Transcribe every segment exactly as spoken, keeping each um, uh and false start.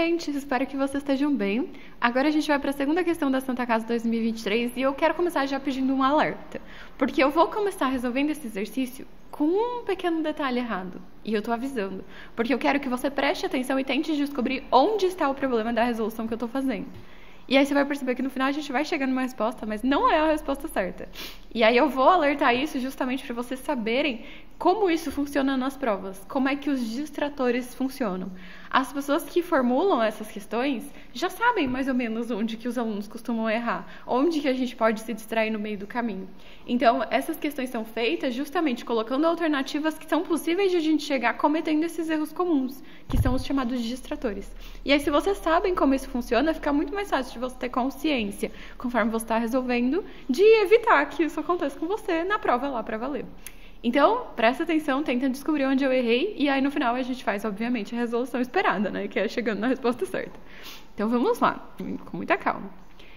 gente! Espero que vocês estejam bem. Agora a gente vai para a segunda questão da Santa Casa dois mil e vinte e três e eu quero começar já pedindo um alerta, porque eu vou começar resolvendo esse exercício com um pequeno detalhe errado, e eu tô avisando, porque eu quero que você preste atenção e tente descobrir onde está o problema da resolução que eu tô fazendo. E aí você vai perceber que no final a gente vai chegar numa resposta, mas não é a resposta certa. E aí eu vou alertar isso justamente para vocês saberem como isso funciona nas provas, como é que os distratores funcionam. As pessoas que formulam essas questões já sabem mais ou menos onde que os alunos costumam errar, onde que a gente pode se distrair no meio do caminho. Então, essas questões são feitas justamente colocando alternativas que são possíveis de a gente chegar cometendo esses erros comuns, que são os chamados distratores. E aí, se vocês sabem como isso funciona, fica muito mais fácil de você ter consciência, conforme você está resolvendo, de evitar que isso aconteça com você na prova lá para valer. Então, presta atenção, tenta descobrir onde eu errei e aí no final a gente faz, obviamente, a resolução esperada, né? Que é chegando na resposta certa. Então, vamos lá, com muita calma.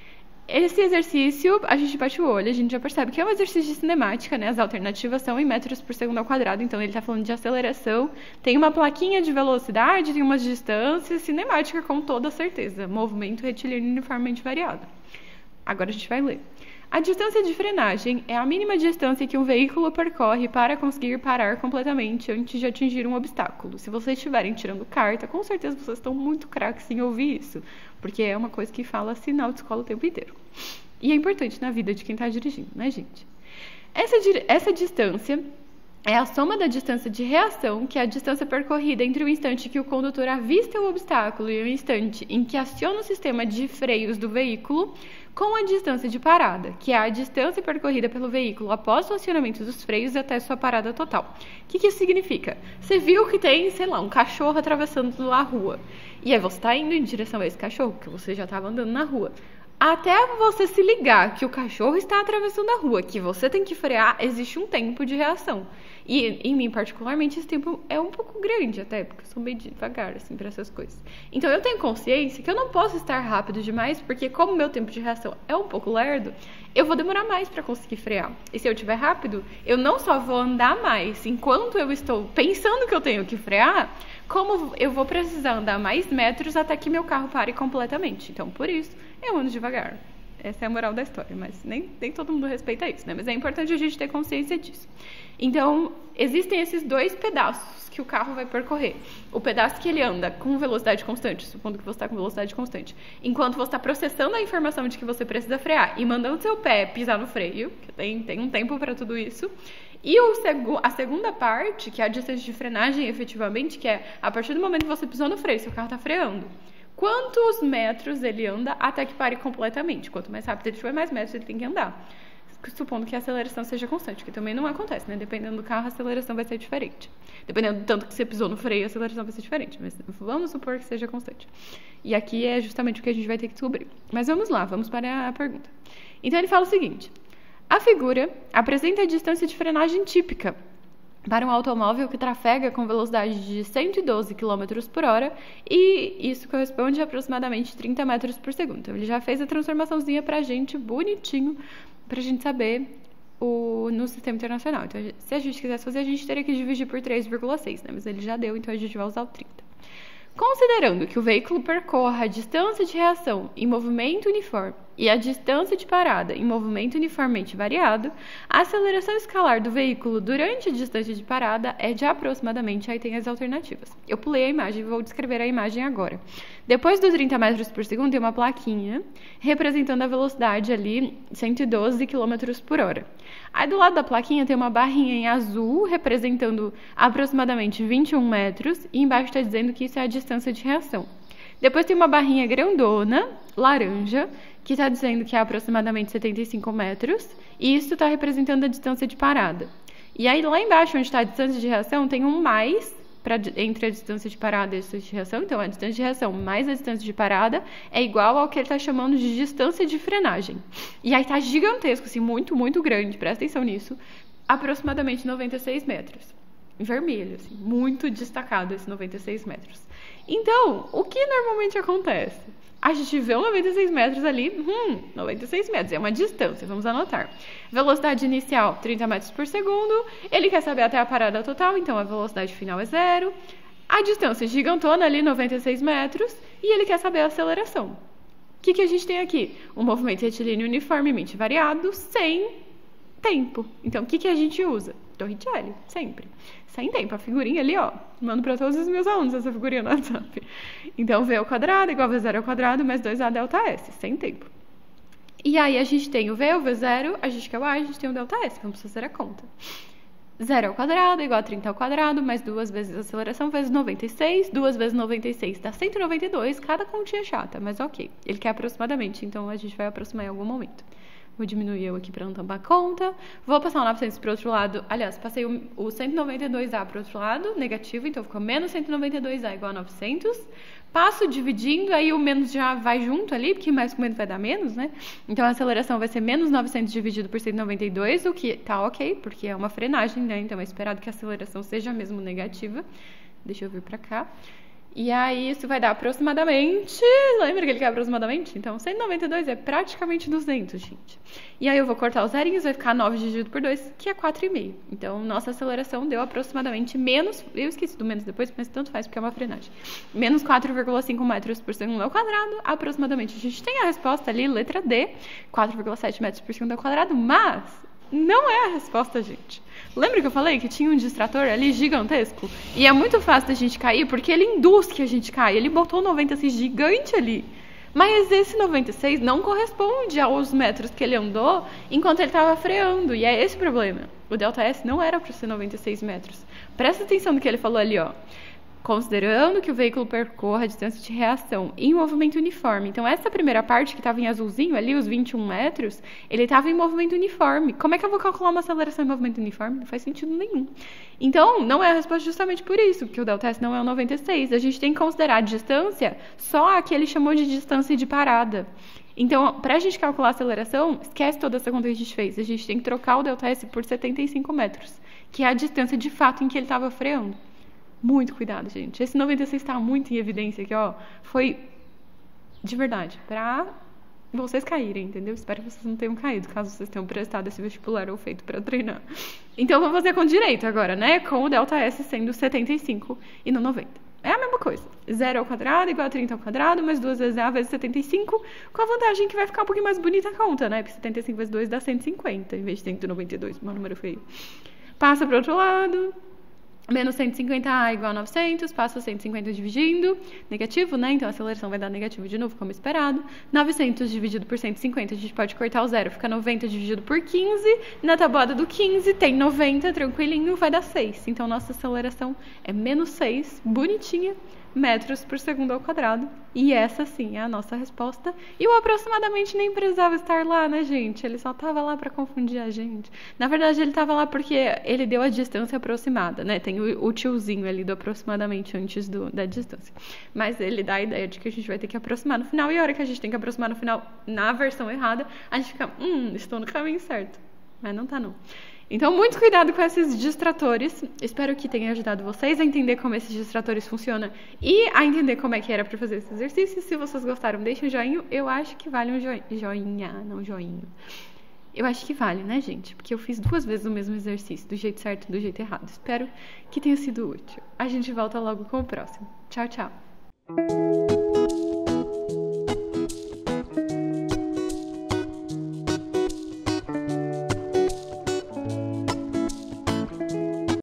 Esse exercício, a gente bate o olho, a gente já percebe que é um exercício de cinemática, né? As alternativas são em metros por segundo ao quadrado, então ele está falando de aceleração. Tem uma plaquinha de velocidade, tem umas distâncias, cinemática com toda certeza. Movimento retilíneo uniformemente variado. Agora a gente vai ler. A distância de frenagem é a mínima distância que um veículo percorre para conseguir parar completamente antes de atingir um obstáculo. Se vocês estiverem tirando carta, com certeza vocês estão muito craques em ouvir isso, porque é uma coisa que fala sinal de escola o tempo inteiro. E é importante na vida de quem está dirigindo, né, gente? Essa, essa distância é a soma da distância de reação, que é a distância percorrida entre o instante que o condutor avista o obstáculo e o instante em que aciona o sistema de freios do veículo, com a distância de parada, que é a distância percorrida pelo veículo após o acionamento dos freios até sua parada total. O que, que isso significa? Você viu que tem, sei lá, um cachorro atravessando a rua. E aí você está indo em direção a esse cachorro, porque você já estava andando na rua. Até você se ligar que o cachorro está atravessando a rua, que você tem que frear, existe um tempo de reação. E em mim, particularmente, esse tempo é um pouco grande até, porque eu sou meio devagar, assim, para essas coisas. Então, eu tenho consciência que eu não posso estar rápido demais, porque como meu tempo de reação é um pouco lerdo, eu vou demorar mais para conseguir frear. E se eu estiver rápido, eu não só vou andar mais enquanto eu estou pensando que eu tenho que frear, como eu vou precisar andar mais metros até que meu carro pare completamente. Então, por isso, eu ando devagar. Essa é a moral da história, mas nem, nem todo mundo respeita isso, né? Mas é importante a gente ter consciência disso. Então, existem esses dois pedaços que o carro vai percorrer. O pedaço que ele anda com velocidade constante, supondo que você está com velocidade constante, enquanto você está processando a informação de que você precisa frear e mandando seu pé pisar no freio, que tem, tem um tempo para tudo isso. E o segu a segunda parte, que é a distância de frenagem, efetivamente, que é a partir do momento que você pisou no freio, seu carro está freando. Quantos metros ele anda até que pare completamente? Quanto mais rápido ele tiver, mais metros ele tem que andar. Supondo que a aceleração seja constante, que também não acontece, né? Dependendo do carro, a aceleração vai ser diferente. Dependendo do tanto que você pisou no freio, a aceleração vai ser diferente. Mas vamos supor que seja constante. E aqui é justamente o que a gente vai ter que descobrir. Mas vamos lá, vamos para a pergunta. Então ele fala o seguinte. A figura apresenta a distância de frenagem típica para um automóvel que trafega com velocidade de cento e doze quilômetros por hora e isso corresponde a aproximadamente trinta metros por segundo. Então, ele já fez a transformaçãozinha para a gente, bonitinho, para a gente saber o, no sistema internacional. Então, se a gente quisesse fazer, a gente teria que dividir por três vírgula seis, né? Mas ele já deu, então a gente vai usar o trinta. Considerando que o veículo percorra a distância de reação em movimento uniforme e a distância de parada em movimento uniformemente variado, a aceleração escalar do veículo durante a distância de parada é de aproximadamente, aí tem as alternativas. Eu pulei a imagem e vou descrever a imagem agora. Depois dos trinta metros por segundo, tem uma plaquinha representando a velocidade ali, cento e doze quilômetros por hora. Aí do lado da plaquinha tem uma barrinha em azul representando aproximadamente vinte e um metros e embaixo está dizendo que isso é a distância de reação. Depois tem uma barrinha grandona, laranja, que está dizendo que é aproximadamente setenta e cinco metros e isso está representando a distância de parada. E aí lá embaixo onde está a distância de reação tem um mais pra, entre a distância de parada e a distância de reação. Então a distância de reação mais a distância de parada é igual ao que ele está chamando de distância de frenagem. E aí está gigantesco, assim, muito, muito grande, presta atenção nisso, aproximadamente noventa e seis metros. Em vermelho, assim, muito destacado esse noventa e seis metros. Então, o que normalmente acontece? A gente vê um noventa e seis metros ali, hum, noventa e seis metros, é uma distância, vamos anotar. Velocidade inicial, trinta metros por segundo, ele quer saber até a parada total, então a velocidade final é zero. A distância gigantona ali, noventa e seis metros, e ele quer saber a aceleração. O que, que a gente tem aqui? Um movimento retilíneo uniformemente variado, sem tempo. Então, o que, que a gente usa? Torricelli, sempre. Sem tempo. A figurinha ali, ó, mando para todos os meus alunos essa figurinha no WhatsApp. Então, V ao quadrado igual a V zero ao quadrado mais dois A delta S, sem tempo. E aí, a gente tem o V, o V zero, a gente quer o A, a gente tem o delta S. Vamos fazer a conta. zero ao quadrado igual a trinta ao quadrado, mais duas vezes a aceleração, vezes noventa e seis. duas vezes noventa e seis dá cento e noventa e dois. Cada continha chata, mas ok. Ele quer aproximadamente, então a gente vai aproximar em algum momento. Vou diminuir eu aqui para não tampar a conta. Vou passar o novecentos para o outro lado. Aliás, passei o, o cento e noventa e dois A para o outro lado, negativo, então ficou menos cento e noventa e dois A igual a novecentos. Passo dividindo, aí o menos já vai junto ali, porque mais com menos vai dar menos, né? Então a aceleração vai ser menos novecentos dividido por cento e noventa e dois, o que tá ok, porque é uma frenagem, né? Então é esperado que a aceleração seja mesmo negativa. Deixa eu vir para cá. E aí isso vai dar aproximadamente, lembra que ele quer aproximadamente? Então cento e noventa e dois é praticamente duzentos, gente. E aí eu vou cortar os zerinhos, vai ficar nove dividido por dois, que é quatro vírgula cinco. Então nossa aceleração deu aproximadamente menos, eu esqueci do menos depois, mas tanto faz porque é uma frenagem. Menos quatro vírgula cinco metros por segundo ao quadrado, aproximadamente. A gente tem a resposta ali, letra D, quatro vírgula sete metros por segundo ao quadrado, mas não é a resposta, gente. Lembra que eu falei que tinha um distrator ali gigantesco? E é muito fácil da gente cair, porque ele induz que a gente caia. Ele botou noventa e seis gigante ali. Mas esse noventa e seis não corresponde aos metros que ele andou enquanto ele estava freando. E é esse o problema. O delta S não era para ser noventa e seis metros. Presta atenção no que ele falou ali, ó. Considerando que o veículo percorra a distância de reação em movimento uniforme. Então, essa primeira parte que estava em azulzinho ali, os vinte e um metros, ele estava em movimento uniforme. Como é que eu vou calcular uma aceleração em movimento uniforme? Não faz sentido nenhum. Então, não é a resposta justamente por isso, porque o delta S não é o noventa e seis. A gente tem que considerar a distância só a que ele chamou de distância de parada. Então, para a gente calcular a aceleração, esquece toda essa conta que a gente fez. A gente tem que trocar o delta S por setenta e cinco metros, que é a distância de fato em que ele estava freando. Muito cuidado, gente. Esse noventa e seis está muito em evidência aqui, ó. Foi de verdade, pra vocês caírem, entendeu? Espero que vocês não tenham caído, caso vocês tenham prestado esse vestibular ou feito para treinar. Então, vamos fazer com direito agora, né? Com o delta S sendo setenta e cinco e no noventa. É a mesma coisa. zero ao quadrado igual a trinta ao quadrado, mais duas vezes A vezes setenta e cinco, com a vantagem que vai ficar um pouquinho mais bonita a conta, né? Porque setenta e cinco vezes dois dá cento e cinquenta, em vez de cento e noventa e dois, meu número feio. Passa para o outro lado. Menos cento e cinquenta A igual a novecentos, passa cento e cinquenta dividindo, negativo, né? Então a aceleração vai dar negativo de novo, como esperado. novecentos dividido por cento e cinquenta, a gente pode cortar o zero, fica noventa dividido por quinze. Na tabuada do quinze tem noventa, tranquilinho, vai dar seis. Então nossa aceleração é menos seis, bonitinha, metros por segundo ao quadrado. E essa sim é a nossa resposta. E o aproximadamente nem precisava estar lá, né, gente? Ele só estava lá para confundir a gente. Na verdade, ele estava lá porque ele deu a distância aproximada, né? Tem o, o tiozinho ali do aproximadamente antes do, da distância. Mas ele dá a ideia de que a gente vai ter que aproximar no final. E a hora que a gente tem que aproximar no final, na versão errada, a gente fica, hum, estou no caminho certo. Mas não tá, não. Então, muito cuidado com esses distratores. Espero que tenha ajudado vocês a entender como esses distratores funcionam e a entender como é que era para fazer esse exercício. Se vocês gostaram, deixem um joinha. Eu acho que vale um joinha, joinha, não joinha. Eu acho que vale, né, gente? Porque eu fiz duas vezes o mesmo exercício, do jeito certo e do jeito errado. Espero que tenha sido útil. A gente volta logo com o próximo. Tchau, tchau.